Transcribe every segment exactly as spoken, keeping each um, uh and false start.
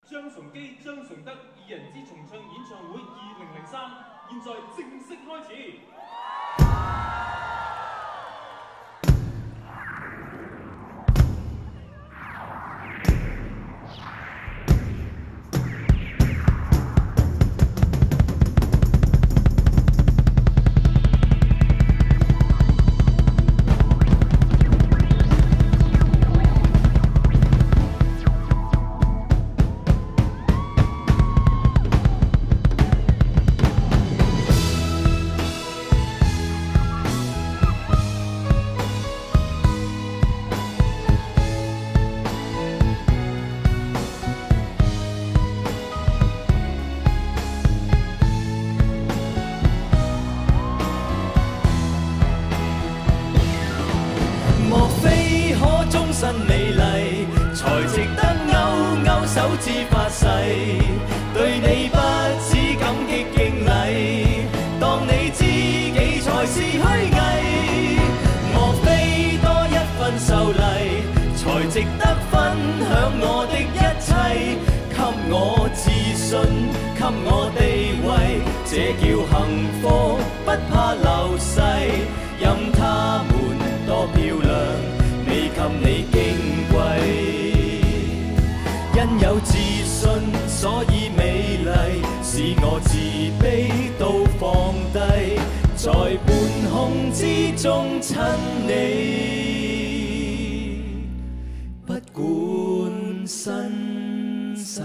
張崇基、張崇德二人之重唱演唱會二零零三，現在正式開始。 身美麗，才值得勾勾手指發誓，對你不止感激敬禮，當你知己才是虛偽。莫非多一份秀麗，才值得分享我的一切，給我自信，給我地位，這叫幸福，不怕流逝，任他們多漂亮。未及你矜貴，因有自信，所以美麗，使我自卑都放低，在半空之中親你，不管身世。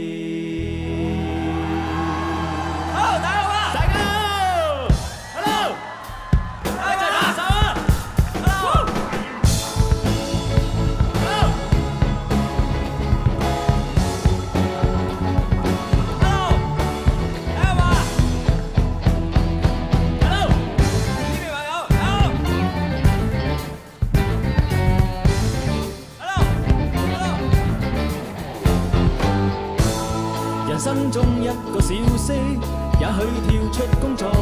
好，大家好啊！大家好 ，Hello， 大家打手啊！人生中一個小息，也許跳出工作，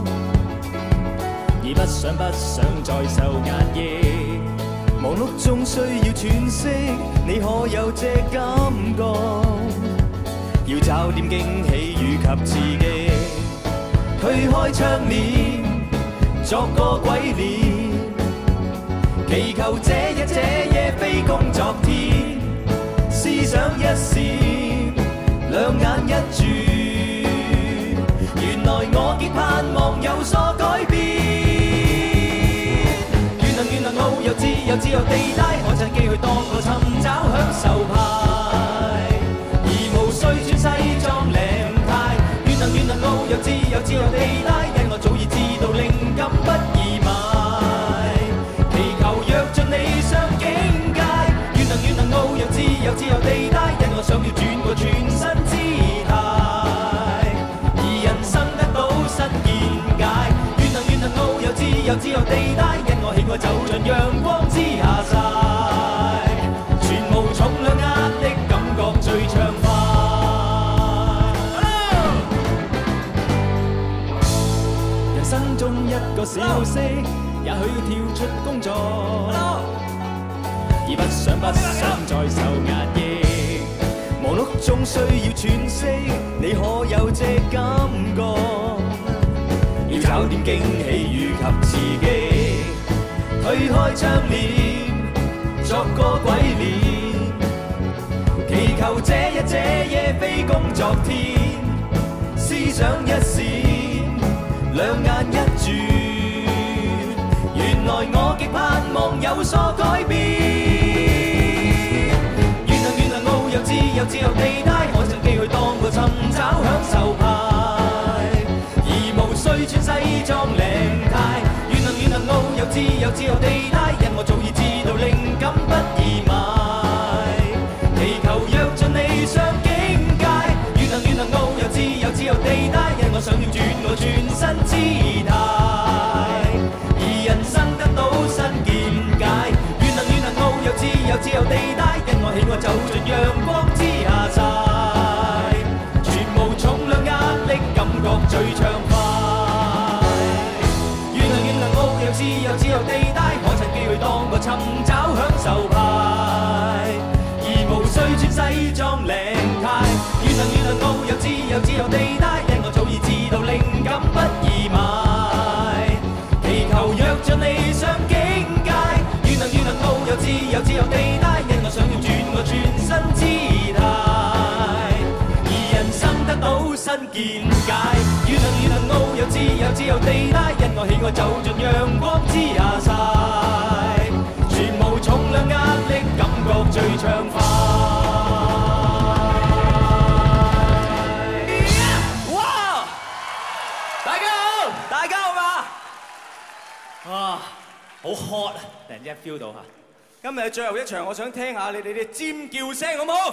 而不想不想再受壓抑。忙碌中需要喘息，你可有這感覺？要找點驚喜與及刺激，推開窗簾，作個鬼臉，祈求這一這夜非工作天，思想一閃。兩眼一轉，原來我極盼望有所改變。願能願能遨遊自由自由地帶，可趁機去當個尋找享受派，而無須穿西裝領呔。願能願能遨遊自由自由地帶，因我早已知道靈感不易買，祈求躍進理想境界。願能願能遨遊自由自由地帶，因我想要轉個全身。自由自由地帶，因我喜愛走進陽光之下曬，全無重量壓力，感覺最暢快。人生中一個小息，也許跳出工作，而不想不想再受壓抑。忙碌中需要喘息，你可有這感覺？要找點驚喜與及刺激，推開窗簾，作個鬼臉，祈求這一這夜非工作天，思想一閃，兩眼一轉，原來我極盼望有所改變。願能願能遨遊自由自由地帶，我趁機去當個尋找享受派。須穿西裝領呔，願能願能遨遊自由自由地帶，因我早已知道靈感不易買，祈求躍進理想境界。願能願能遨遊自由自由地帶，因我想要轉我全身姿態，而人生得到新見解。願能願能遨遊自由自由地帶，因我喜愛走進陽光之下曬，全無重量壓力，感覺最暢快。自由自由地帶，可趁機去當個尋找享受派。 新見解。越能越能傲，又自由自由地帶，因我喜愛走進陽光之下晒，全無重量壓力，感覺最暢快。哇！大家好，大家好嘛？哇，好 hot 啊！突然之間 feel 到嚇。今日係最後一場，我想聽下你哋啲尖叫聲，好冇？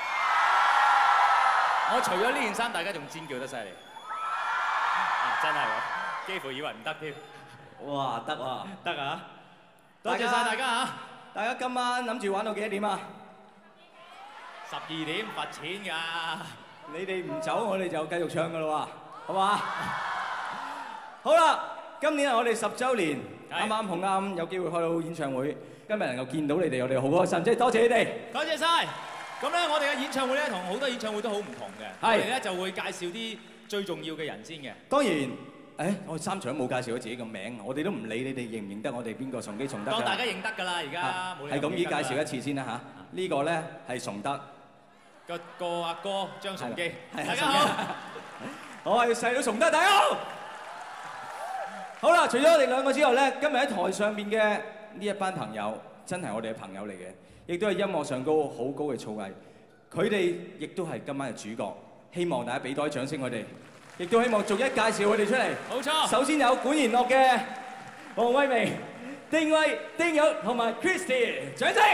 我除咗呢件衫，大家仲尖叫得犀利，啊！真係喎，幾乎以為唔得添。哇，得啊，得啊！多謝晒大家嚇！大家今晚諗住玩到幾多點啊？十二點罰錢㗎。你哋唔走，我哋就繼續唱㗎啦喎，好嘛？好啦，今年係我哋十週年，啱啱好啱有機會開到演唱會，今日能夠見到你哋，我哋好開心，即係多謝你哋。多謝晒。咁咧，我哋嘅演唱會咧，同好多演唱會都好唔同嘅。我哋咧就會介紹啲最重要嘅人先嘅。當然，誒，我哋三場都冇介紹咗自己個名，我哋都唔理你哋認唔認得我哋邊個崇基崇德㗎。當大家認得㗎啦，而家冇理由。係咁依介紹一次先啦嚇。呢個咧係崇德個個阿哥張崇基，大家好。我係細佬崇德，大家好。好啦，除咗我哋兩個之後咧，今日喺台上邊嘅呢一班朋友，真係我哋嘅朋友嚟嘅。亦都係音樂上高好高嘅造詣，佢哋亦都係今晚嘅主角。希望大家俾多啲掌聲佢哋，亦都希望逐一介紹佢哋出嚟。冇錯。首先有管弦樂嘅黃偉明、丁威、丁玉同埋 Christy， 掌聲！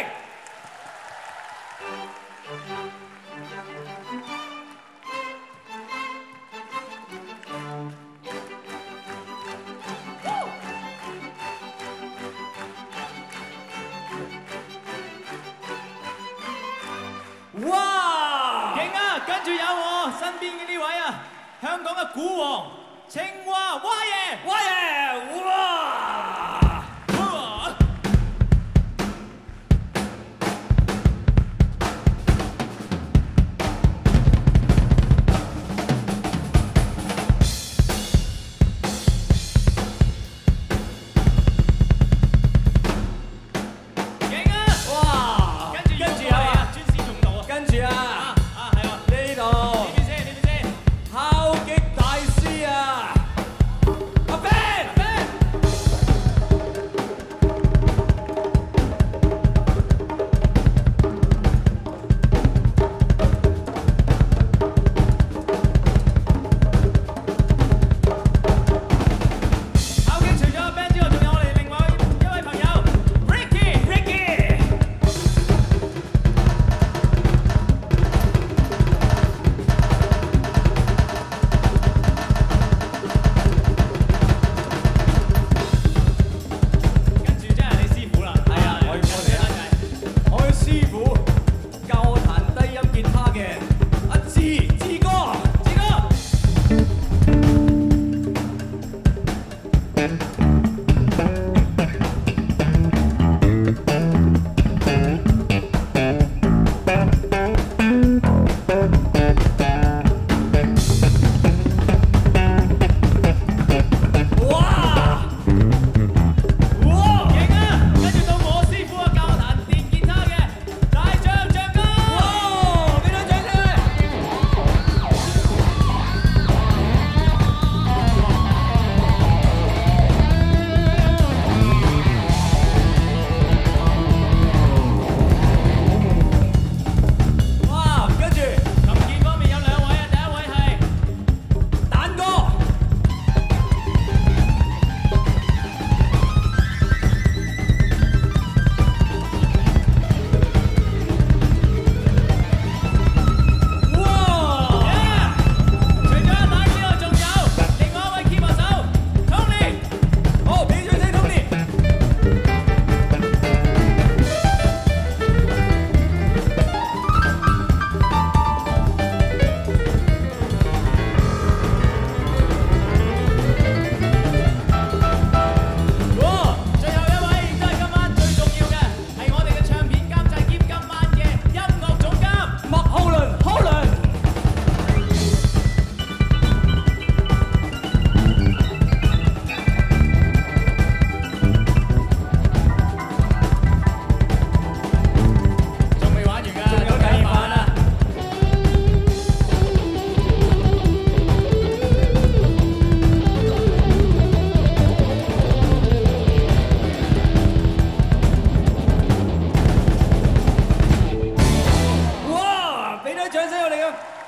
哇！勁啊！跟住有我身邊嘅呢位啊，香港嘅鼓王青蛙蛙爺，蛙爺，哇！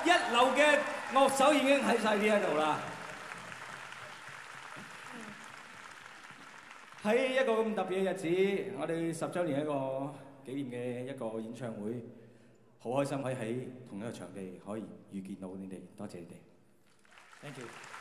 一流嘅樂手已經喺晒呢一度啦。喺一個咁特別嘅日子，我哋十週年一個紀念嘅一個演唱會，好開心可以喺同一個場地可以遇見到你哋，多謝你哋 ，thank you。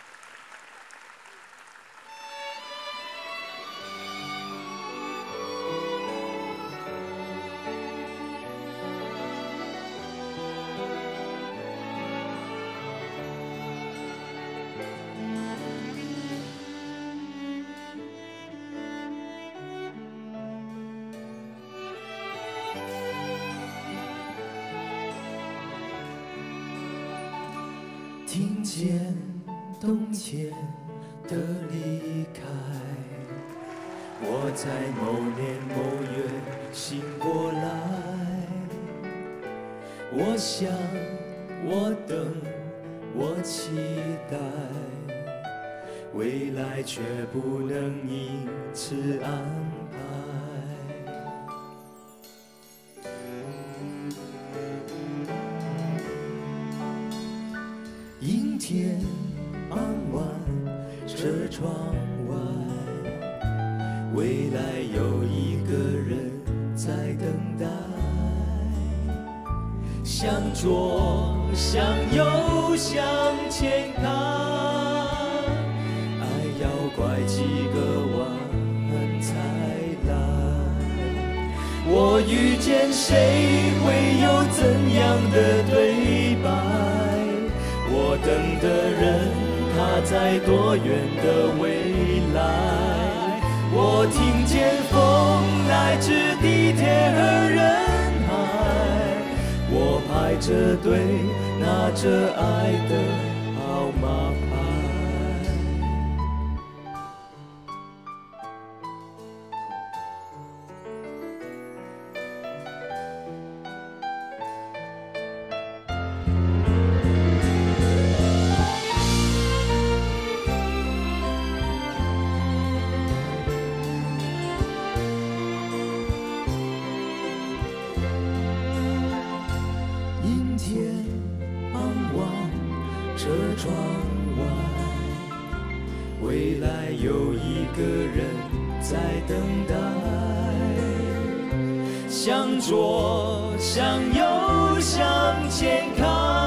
听见冬天的离开，我在某年某月醒过来。我想，我等，我期待，未来却不能因此安排。阴天傍晚，车窗外，未来有一个人在等待。向左，向右，向前看，爱要拐几个弯才来。我遇见谁，会有怎样的对白？我等的人，他在多远的未来？我听见风来自地铁和人海，我排着队拿着爱的号码牌。未来有一个人在等待，向左，向右，向前看，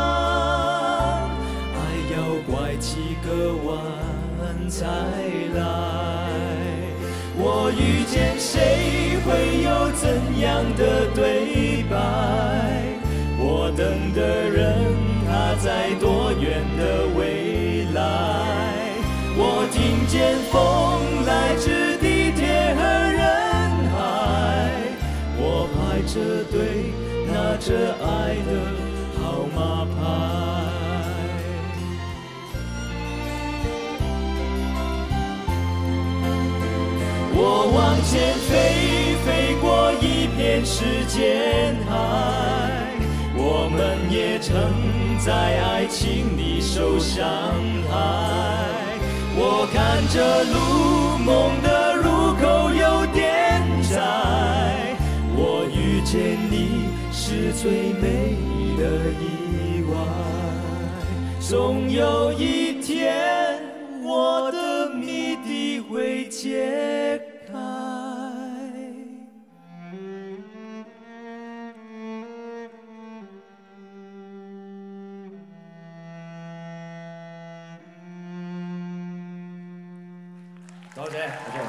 爱要拐几个弯才来。我遇见谁，会有怎样的对白？我等的人，他在多远的未来？我听见风来自地铁和人海，我排着队拿着爱的号码牌。我往前飞，飞过一片时间海，我们也曾在爱情里受伤害。我看着路，梦的入口有点窄，我遇见你是最美的意外。总有一天，我的谜底会解开。 多謝，多謝。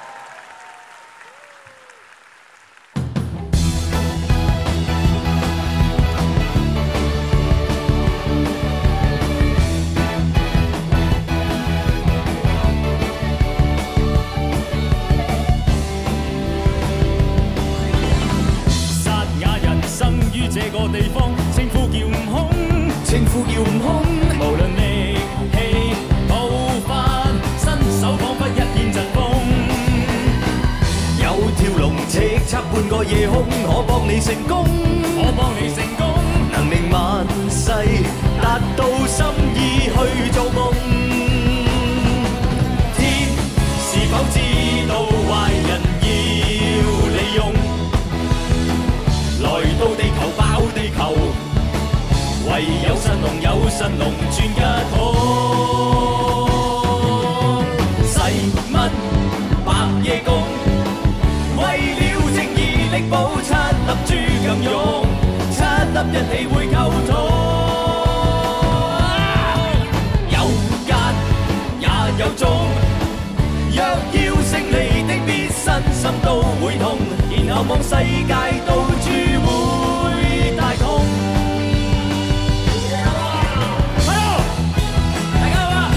撒亞人生於這個地方，稱呼叫悟空，稱呼叫悟空，無論力氣步伐，身手彷彿一片疾風。有條龍叱咤半個夜空，可幫你成功，可幫你成功，能令萬世達到心意去做夢。天是否知道壞人要利用？來到地球爆地球，唯有神龍有神龍轉一統。誓問白夜共，為了正義力保七粒珠更勇，七粒一起會溝通。有間也有鐘，若要勝利的必身心都會痛，然後望世界到處會大同。Hello， 大家好啊！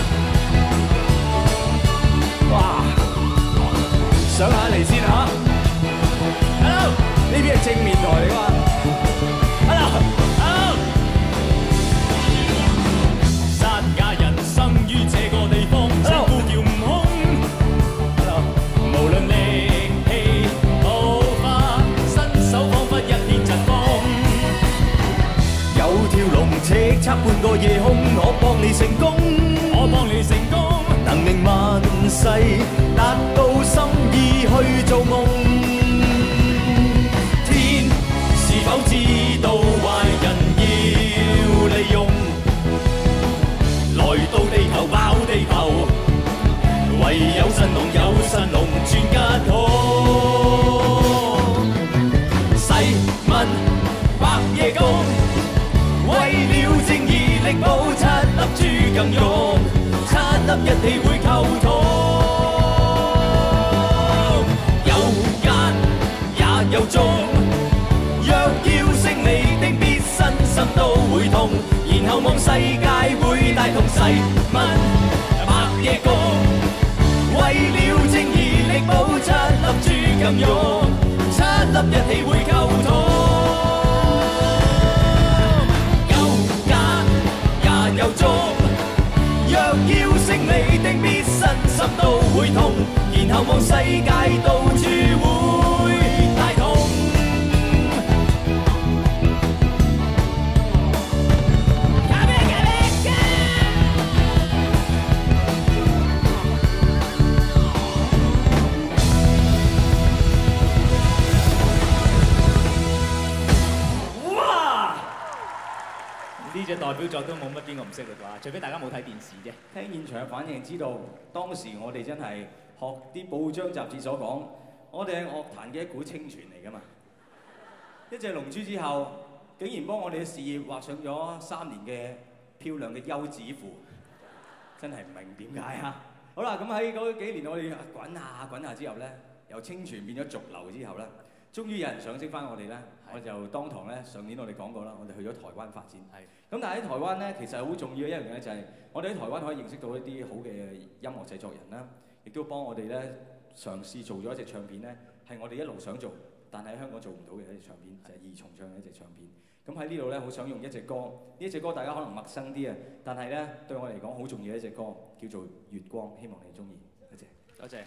哇，上下嚟先嚇。Hello， 呢邊係正面台嚟㗎嘛。Hello，Hello。山家人生於這個地方，稱呼叫悟空。Hello， 無論力氣好花，身手彷彿一片疾風。有條龍叱咤半個夜空，我幫你成功，我幫你成功，能令萬世達到心意去做夢。天是否知道壞人要利用？來到地球爆地球，唯有神龍有神龍轉一統。誓問白夜共，為了正義力保七粒珠更勇，七粒一起會溝通。有間也有鐘，若要勝利的必身心都會痛，然後望世界會大同。誓問白夜共，為了正義力保七粒珠更勇，七粒一起會溝通。有間也有鐘，若要勝利的必身心都會痛，然後望世界到處會大同。呢隻代表作都冇乜邊個唔識嘅啩，除非大家冇睇電視啫。 聽現場嘅反應知道，當時我哋真係學啲報章雜誌所講，我哋係樂壇嘅一股清泉嚟㗎嘛。一隻龍珠之後，竟然幫我哋嘅事業畫上咗三年嘅漂亮嘅休止符，真係唔明點解啊！好啦，咁喺嗰幾年我哋滾下滾下之後咧，由清泉變咗濁流之後咧，終於有人賞識翻我哋咧，我就當堂咧，上年我哋講過啦，我哋去咗台灣發展。係。咁但係喺台灣咧，其實好重要嘅一樣嘢就係，我哋喺台灣可以認識到一啲好嘅音樂製作人啦，亦都幫我哋咧嘗試做咗一隻唱片咧，係我哋一路想做，但係喺香港做唔到嘅一隻唱片，就係二重唱嘅一隻唱片。咁喺呢度咧，好想用一隻歌，呢一隻歌大家可能陌生啲啊，但係咧對我嚟講好重要嘅一隻歌，叫做《月光》，希望你中意。多謝，多謝。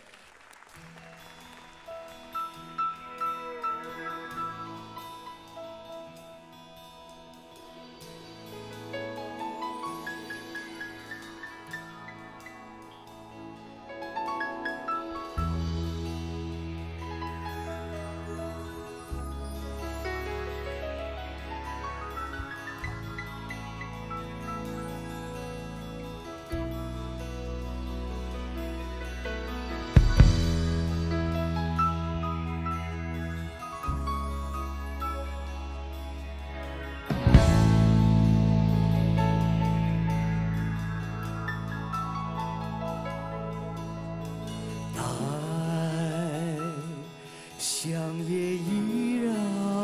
香叶依然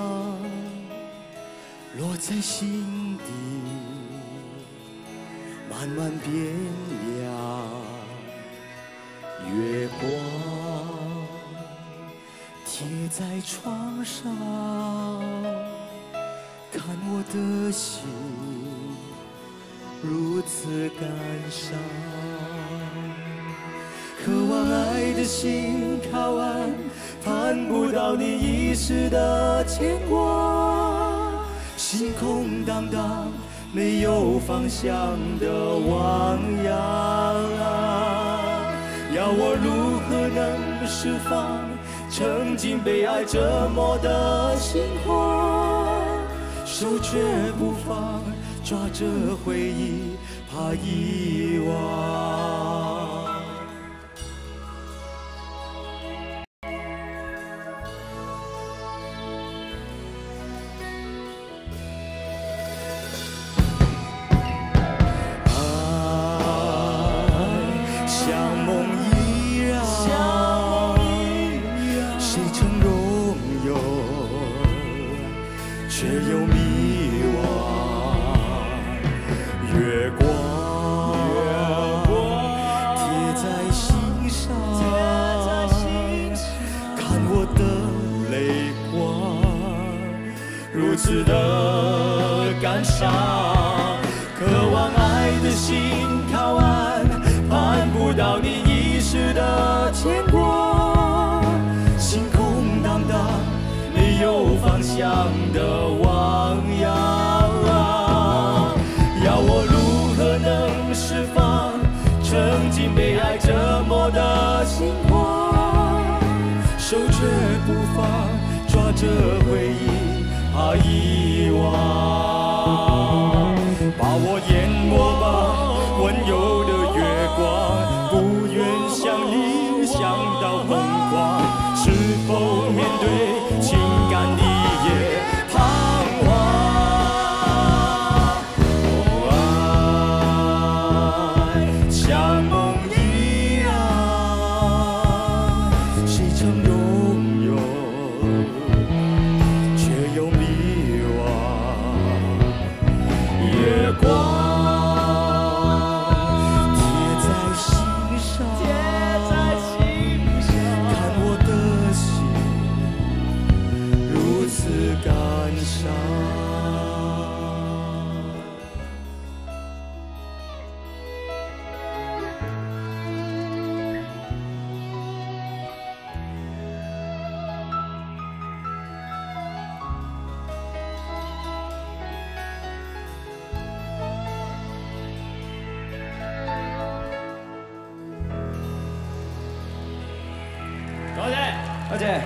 落在心底，慢慢变亮。月光贴在窗上，看我的心如此感伤。渴望爱的心靠岸，盼不到你一时的牵挂，心空荡荡，没有方向的汪洋啊！要我如何能释放曾经被爱折磨的心慌？手却不放， 抓着回忆怕遗忘。如此的感伤，渴望爱的心靠岸，盼不到你遗失的牵挂，心空荡荡，没有方向的汪洋。要我如何能释放曾经被爱折磨的心慌？守着不放，抓着回忆。怕遗忘，把我淹没吧，温柔的月光，不愿向理想到疯狂，是否面对情感你也彷徨？哦，爱像梦一样，谁曾拥有？月光贴在心上，看我的心如此感伤。 多謝，多謝。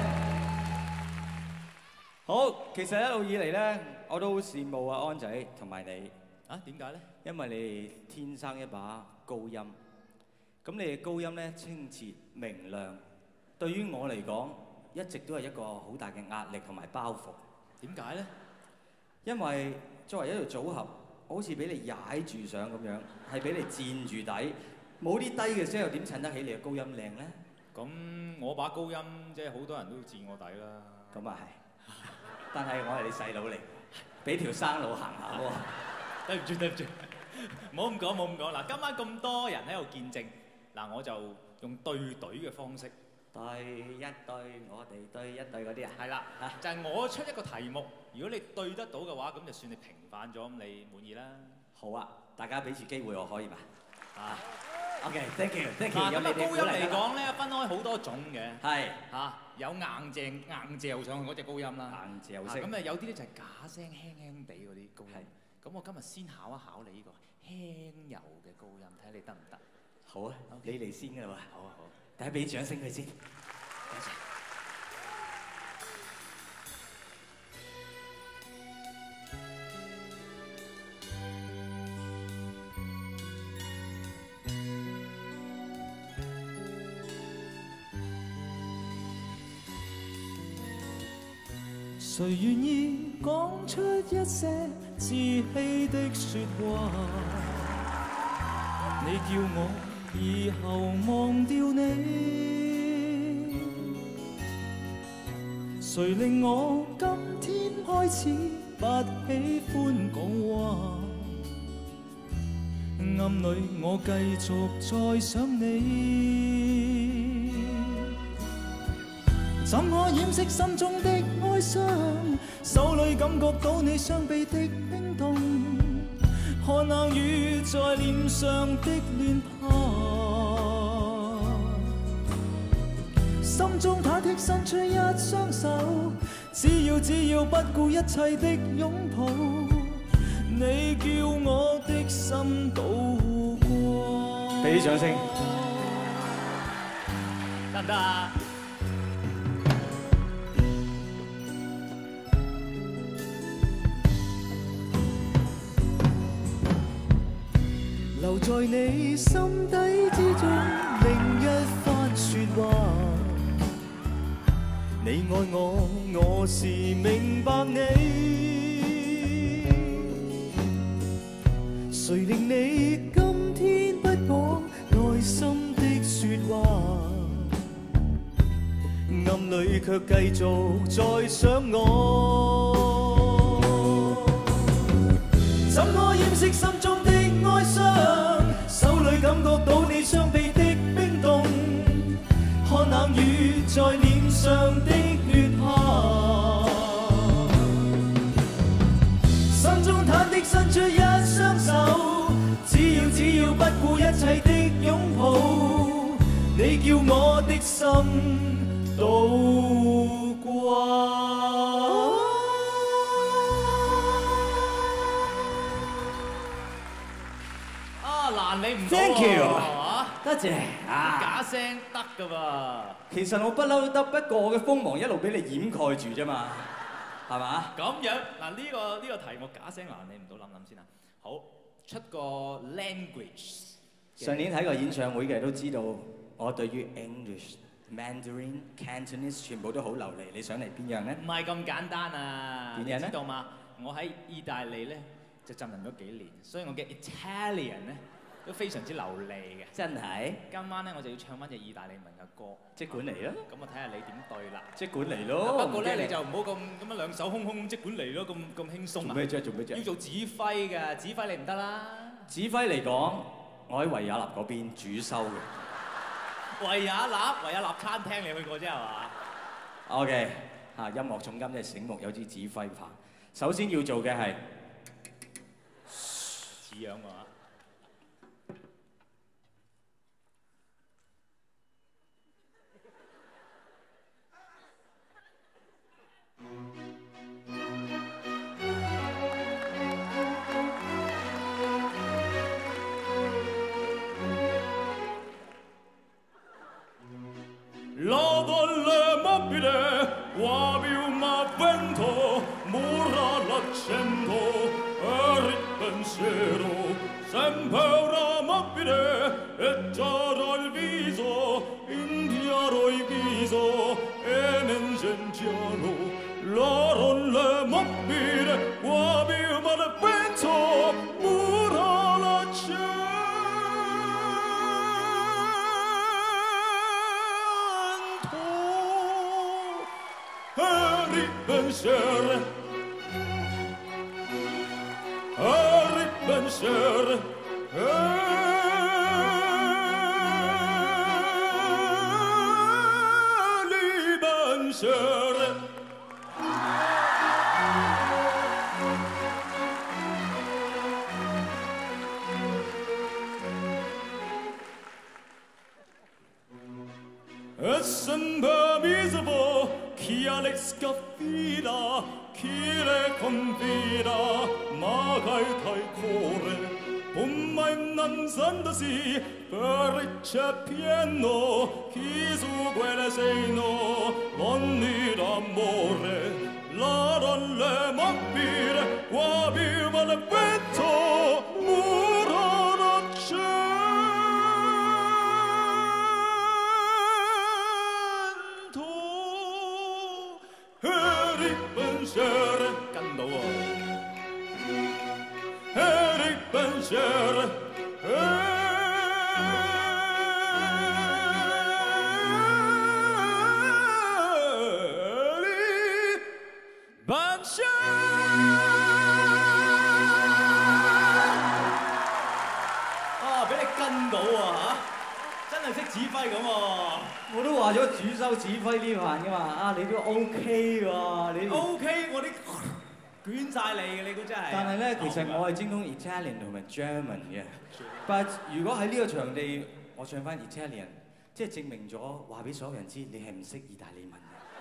好，其實一路以嚟咧，我都好羨慕阿安仔同埋你。 啊，點解咧？ 因為你哋天生一把高音，咁你嘅高音咧清澈明亮，對於我嚟講，一直都係一個好大嘅壓力同埋包袱。 點解咧？ 因為作為一條組合，好似俾你踩住上咁樣，係俾你墊住底，冇啲低嘅聲又點襯得起你嘅高音靚咧？ 咁我把高音即係好多人都墊我底啦。 咁啊係，但係我係你細佬嚟，俾條生路行下喎。 對唔住對唔住，唔好咁講冇咁講。嗱，今晚咁多人喺度見證，嗱我就用對隊嘅方式。 對一對，我哋對一對嗰啲啊。 係啦，就係我出一個題目，如果你對得到嘅話，咁就算你平反咗，咁你滿意啦。 好啊，大家俾次機會我可以嘛？啊。OK，thank you，thank you。 嗱，咁啊高音嚟講咧，分開好多種嘅。 係嚇，有硬正硬嚼上去嗰隻高音啦。 硬嚼式。 咁啊有啲咧就係假聲輕輕地嗰啲高音。咁我今日先考一考你呢個輕柔嘅高音，睇下你得唔得？ 好啊，你嚟先㗎啦喎。好啊好。大家俾掌聲佢先。多謝。 誰願意講出一些稚氣的説話？你叫我以後忘掉你，誰令我今天開始不喜歡講話？暗裏我繼續再想你，怎可掩飾心中的哀傷？手裏感覺到你雙臂的冰凍，看冷雨在臉上的亂拍，心中忐忑伸出一雙手，只要只要不顧一切的擁抱，你叫我的心渡過。 俾啲掌聲， 得唔得啊？ 留在你心底之中另一番說話。你愛我，我是明白你。誰令你今天不講內心的說話？暗裏卻繼續在想我。怎可掩飾心中的哀傷？手裏感覺到你雙臂的冰凍，看冷雨在臉上的血下，心中忐忑伸出一雙手，只要只要不顧一切的擁抱，你叫我的心倒掛。 啊，難你唔到 Thank you 係嘛？ 多謝啊！ 假聲得㗎噃。 其實我不嬲得，不過我嘅鋒芒一路俾你掩蓋住啫嘛，係嘛？ 咁樣嗱，呢個呢個題目假聲難你唔到，諗諗先啊。好，出個 language。 上年睇過演唱會嘅都知道，我對於 English、Mandarin、Cantonese 全部都好流利。你想嚟邊樣咧？ 唔係咁簡單啊！ 邊樣咧？ 你知道嘛？我喺意大利咧就浸淫咗幾年，所以我嘅 Italian 咧都非常之流利嘅。 真係？ 今晚咧我就要唱翻隻意大利文嘅歌。 即管嚟啦！ 咁我睇下你點對啦。 即管嚟咯！ 不過咧你就唔好咁咁樣兩手空空咁即管嚟咯，咁咁輕鬆啊！ 做咩啫？做咩啫？ 要做指揮嘅，指揮你唔得啦。 指揮嚟講，我喺維也納嗰邊主修嘅。 維也納，維也納餐廳你去過啫係嘛 ？OK， 嚇音樂總監真係醒目，有支指揮棒。首先要做嘅係似樣喎。 La donna mobile, guavi un vento, murra l'accento, e ripensiero, sempre una mobile, e giara il viso, indiaro il viso, e mengengiano. La donna mobile, guavi un vento, murra l'accento. Ripensare, a ripensare, a ripensare. E sempre miservo chi all'escaffida, chi le confida, ma caita il cuore, come innanzandosi per ricce pieno, chi su quelle seno, onni d'amore, la donna mobile, qua viva il vento, muro d'accento. Con到喎，e ripensare, e ripensare。啊，俾你跟到喎嚇，真係識指揮咁喎。 我都話咗主修指揮呢範噶嘛，啊你都 OK 喎，你 OK， 我啲捲晒你嘅，你估真係。 但係咧，其實我係精通 Italian 同埋 German 嘅。但如果喺呢個場地，我唱翻 Italian，即係證明咗話俾所有人知你係唔識意大利文嘅。